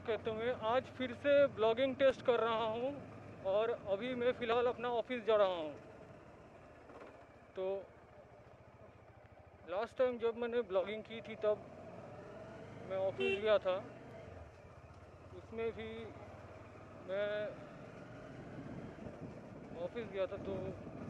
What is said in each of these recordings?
Okay, तो मैं आज फिर से ब्लॉगिंग टेस्ट कर रहा हूँ और अभी मैं फ़िलहाल अपना ऑफिस जा रहा हूँ। तो लास्ट टाइम जब मैंने ब्लॉगिंग की थी तब मैं ऑफिस गया था, उसमें भी मैं ऑफिस गया था तो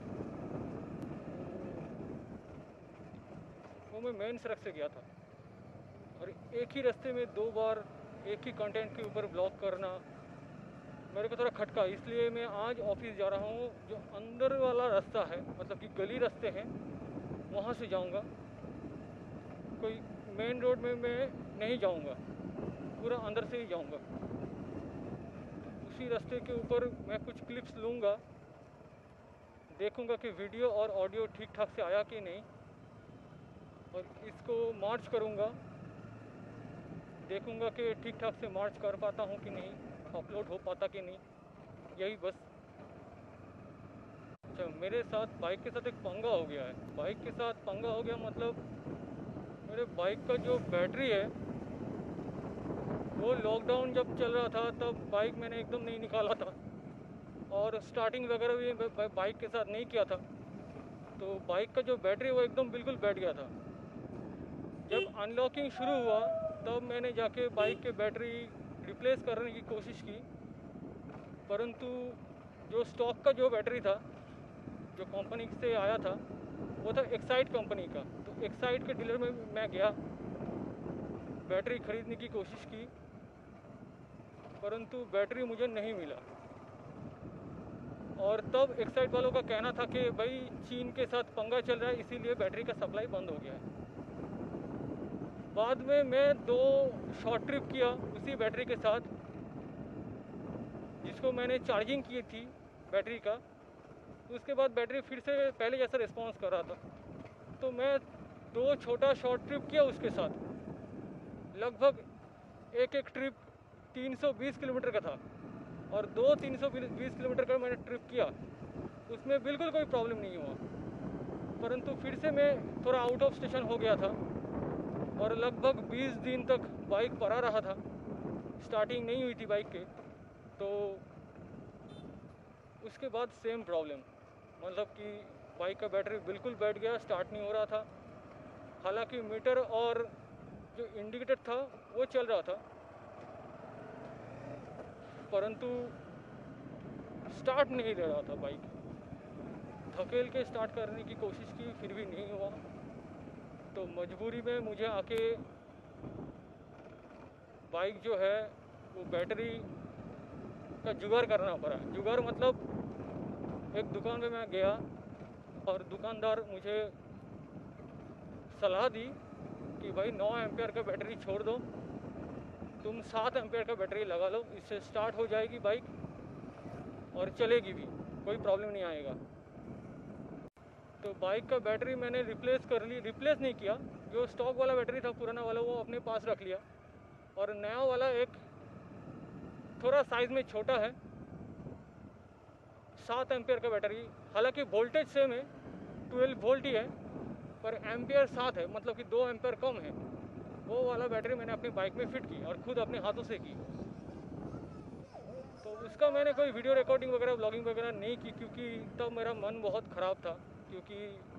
वो मैं मेन सड़क से गया था और एक ही रास्ते में दो बार एक ही कंटेंट के ऊपर ब्लॉग करना मेरे को थोड़ा खटका, इसलिए मैं आज ऑफिस जा रहा हूँ। जो अंदर वाला रास्ता है, मतलब कि गली रास्ते हैं, वहाँ से जाऊँगा। कोई मेन रोड में मैं नहीं जाऊँगा, पूरा अंदर से ही जाऊँगा। उसी रास्ते के ऊपर मैं कुछ क्लिप्स लूँगा, देखूँगा कि वीडियो और ऑडियो ठीक ठाक से आया कि नहीं, और इसको मार्च करूँगा, देखूँगा कि ठीक ठाक से मार्च कर पाता हूँ कि नहीं, अपलोड हो पाता कि नहीं, यही बस। अच्छा, मेरे साथ बाइक के साथ एक पंगा हो गया है। बाइक के साथ पंगा हो गया मतलब मेरे बाइक का जो बैटरी है वो लॉकडाउन जब चल रहा था तब बाइक मैंने एकदम नहीं निकाला था और स्टार्टिंग वगैरह भी बाइक के साथ नहीं किया था, तो बाइक का जो बैटरी वो एकदम बिल्कुल बैठ गया था। जब अनलॉकिंग शुरू हुआ तब मैंने जाके बाइक के बैटरी रिप्लेस करने की कोशिश की, परंतु जो स्टॉक का जो बैटरी था, जो कंपनी से आया था, वो था एक्साइड कंपनी का। तो एक्साइड के डीलर में मैं गया, बैटरी ख़रीदने की कोशिश की, परंतु बैटरी मुझे नहीं मिला। और तब एक्साइड वालों का कहना था कि भाई चीन के साथ पंगा चल रहा है, इसीलिए बैटरी का सप्लाई बंद हो गया है। बाद में मैं 2 शॉर्ट ट्रिप किया उसी बैटरी के साथ, जिसको मैंने चार्जिंग की थी बैटरी का। उसके बाद बैटरी फिर से पहले जैसा रिस्पॉन्स कर रहा था, तो मैं 2 छोटा शॉर्ट ट्रिप किया उसके साथ। लगभग एक ट्रिप 320 किलोमीटर का था और 2 320 किलोमीटर का मैंने ट्रिप किया, उसमें बिल्कुल कोई प्रॉब्लम नहीं हुआ। परंतु फिर से मैं थोड़ा आउट ऑफ स्टेशन हो गया था और लगभग 20 दिन तक बाइक पड़ा रहा था, स्टार्टिंग नहीं हुई थी बाइक के। तो उसके बाद सेम प्रॉब्लम, मतलब कि बाइक का बैटरी बिल्कुल बैठ गया, स्टार्ट नहीं हो रहा था। हालांकि मीटर और जो इंडिकेटर था वो चल रहा था, परंतु स्टार्ट नहीं ले रहा था बाइक। धकेल के स्टार्ट करने की कोशिश की, फिर भी नहीं हुआ। तो मजबूरी में मुझे आके बाइक जो है वो बैटरी का जुगाड़ करना पड़ा। जुगाड़ मतलब एक दुकान में मैं गया और दुकानदार मुझे सलाह दी कि भाई 9 एम्पेयर का बैटरी छोड़ दो, तुम 7 एम्पेयर का बैटरी लगा लो, इससे स्टार्ट हो जाएगी बाइक और चलेगी भी, कोई प्रॉब्लम नहीं आएगा। तो बाइक का बैटरी मैंने रिप्लेस कर ली, रिप्लेस नहीं किया, जो स्टॉक वाला बैटरी था पुराना वाला वो अपने पास रख लिया, और नया वाला एक थोड़ा साइज़ में छोटा है, 7 एम्पेयर का बैटरी। हालांकि वोल्टेज सेम है, 12 वोल्ट ही है, पर एम्पेयर 7 है, मतलब कि 2 एम्पेयर कम है। वो वाला बैटरी मैंने अपनी बाइक में फिट की और खुद अपने हाथों से की। तो उसका मैंने कोई वीडियो रिकॉर्डिंग वगैरह ब्लॉगिंग वगैरह नहीं की, क्योंकि तब मेरा मन बहुत ख़राब था। क्योंकि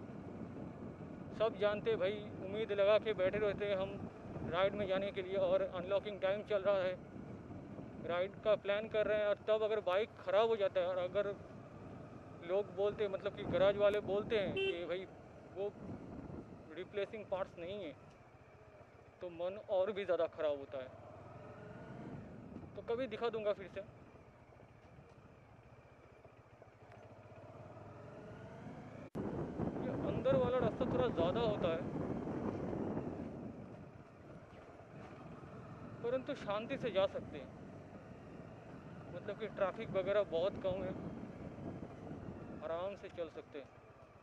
सब जानते भाई, उम्मीद लगा के बैठे रहते हैं हम राइड में जाने के लिए, और अनलॉकिंग टाइम चल रहा है, राइड का प्लान कर रहे हैं, और तब अगर बाइक ख़राब हो जाता है और अगर लोग बोलते, मतलब कि गैराज वाले बोलते हैं कि भाई वो रिप्लेसिंग पार्ट्स नहीं है, तो मन और भी ज़्यादा ख़राब होता है। तो कभी दिखा दूंगा फिर से। ये अंदर वाला रास्ता थोड़ा ज़्यादा होता है, परंतु शांति से जा सकते हैं, मतलब कि ट्रैफिक वगैरह बहुत कम है, आराम से चल सकते हैं।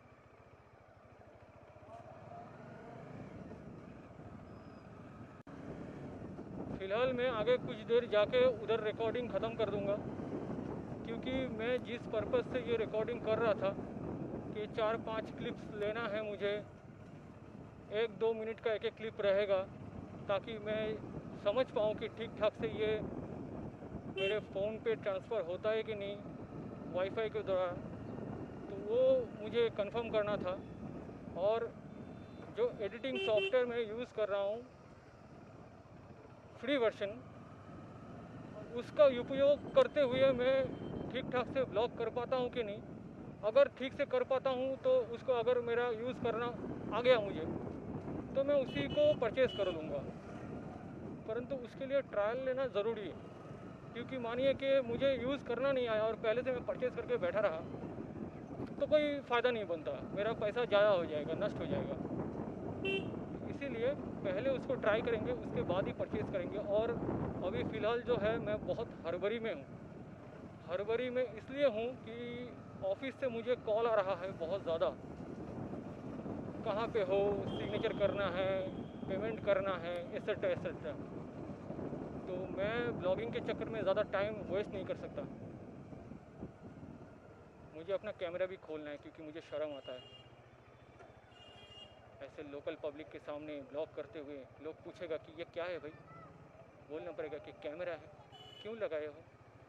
फ़िलहाल मैं आगे कुछ देर जाके उधर रिकॉर्डिंग ख़त्म कर दूंगा, क्योंकि मैं जिस पर्पज़ से ये रिकॉर्डिंग कर रहा था कि 4-5 क्लिप्स लेना है मुझे, 1-2 मिनट का एक क्लिप रहेगा, ताकि मैं समझ पाऊँ कि ठीक ठाक से ये मेरे फ़ोन पे ट्रांसफ़र होता है कि नहीं वाईफाई के द्वारा, तो वो मुझे कंफर्म करना था। और जो एडिटिंग सॉफ्टवेयर मैं यूज़ कर रहा हूँ फ्री वर्जन, उसका उपयोग करते हुए मैं ठीक ठाक से ब्लॉग कर पाता हूँ कि नहीं। अगर ठीक से कर पाता हूँ तो उसको, अगर मेरा यूज़ करना आ गया मुझे, तो मैं उसी को परचेज़ कर लूँगा। परंतु उसके लिए ट्रायल लेना ज़रूरी है, क्योंकि मानिए कि मुझे यूज़ करना नहीं आया और पहले से मैं परचेज़ करके बैठा रहा, तो कोई फ़ायदा नहीं बनता, मेरा पैसा ज़ाया हो जाएगा, नष्ट हो जाएगा। इसीलिए पहले उसको ट्राई करेंगे, उसके बाद ही परचेज़ करेंगे। और अभी फ़िलहाल जो है मैं बहुत हड़बड़ी में हूँ। हड़बड़ी में इसलिए हूँ कि ऑफिस से मुझे कॉल आ रहा है बहुत ज़्यादा, कहाँ पे हो, सिग्नेचर करना है, पेमेंट करना है, एसेट्रा एसेट्रा। तो मैं ब्लॉगिंग के चक्कर में ज़्यादा टाइम वेस्ट नहीं कर सकता। मुझे अपना कैमरा भी खोलना है, क्योंकि मुझे शर्म आता है ऐसे लोकल पब्लिक के सामने ब्लॉग करते हुए। लोग पूछेगा कि ये क्या है भाई, बोलना पड़ेगा कि कैमरा है, क्यों लगाए हो।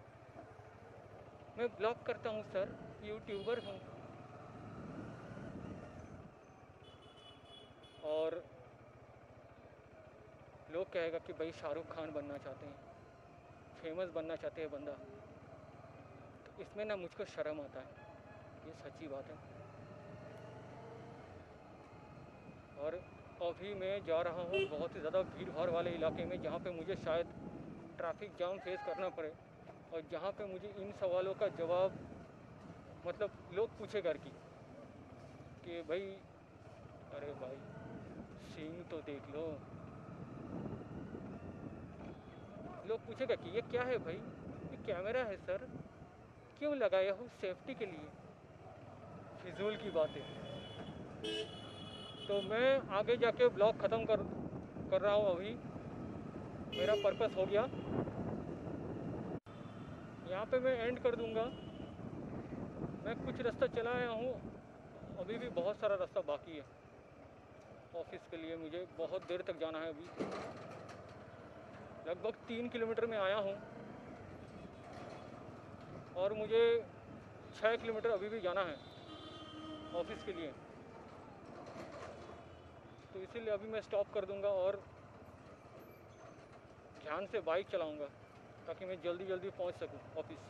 मैं ब्लॉग करता हूँ सर, यूट्यूबर हूँ। और लोग कहेगा कि भाई शाहरुख खान बनना चाहते हैं, फेमस बनना चाहते हैं बंदा। तो इसमें ना मुझको शर्म आता है, ये सच्ची बात है। और अभी मैं जा रहा हूँ बहुत ही ज़्यादा भीड़ भाड़ वाले इलाके में, जहाँ पे मुझे शायद ट्रैफिक जाम फेस करना पड़े, और जहाँ पे मुझे इन सवालों का जवाब, मतलब लोग पूछेगा कि भाई, अरे भाई सींग तो देख लो। लोग पूछेगा कि ये क्या है भाई, ये कैमरा है सर, क्यों लगाया हो, सेफ्टी के लिए। फिजूल की बातें। तो मैं आगे जाके ब्लॉग ख़त्म कर रहा हूँ। अभी मेरा पर्पस हो गया, यहाँ पे मैं एंड कर दूँगा। मैं कुछ रास्ता चला आया हूँ, अभी भी बहुत सारा रास्ता बाकी है। ऑफिस के लिए मुझे बहुत देर तक जाना है। अभी लगभग 3 किलोमीटर में आया हूँ, और मुझे 6 किलोमीटर अभी भी जाना है ऑफिस के लिए। तो इसीलिए अभी मैं स्टॉप कर दूँगा और ध्यान से बाइक चलाऊँगा, ताकि मैं जल्दी जल्दी पहुँच सकूँ ऑफिस।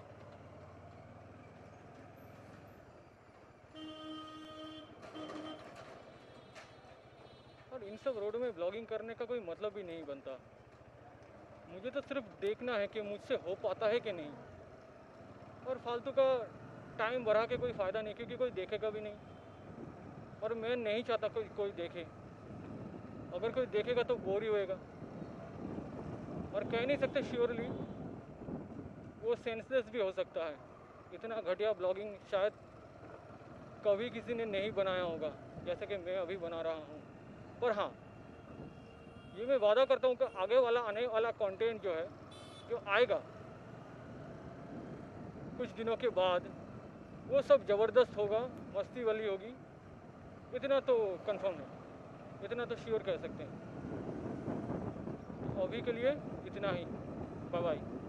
और इन सब रोड में ब्लॉगिंग करने का कोई मतलब भी नहीं बनता। मुझे तो सिर्फ देखना है कि मुझसे हो पाता है कि नहीं, और फालतू का टाइम बढ़ा के कोई फ़ायदा नहीं, क्योंकि कोई देखेगा भी नहीं, और मैं नहीं चाहता कोई देखे। अगर कोई देखेगा तो बोर ही होएगा, और कह नहीं सकते श्योरली, वो सेंसलेस भी हो सकता है। इतना घटिया ब्लॉगिंग शायद कभी किसी ने नहीं बनाया होगा, जैसे कि मैं अभी बना रहा हूँ। पर हाँ, ये मैं वादा करता हूँ कि आगे वाला आने वाला कंटेंट जो है, जो आएगा कुछ दिनों के बाद, वो सब ज़बरदस्त होगा, मस्ती वाली होगी। इतना तो कंफर्म है, इतना तो श्योर कह सकते हैं। अभी के लिए इतना ही, बाय बाय।